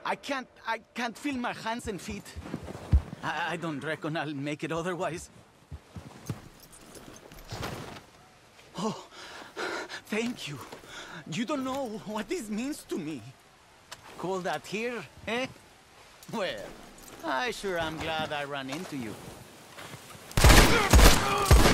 I can't feel my hands and feet. I don't reckon I'll make it otherwise. Oh, thank you. You don't know what this means to me. Call that here, eh? Well, I sure am glad I ran into you.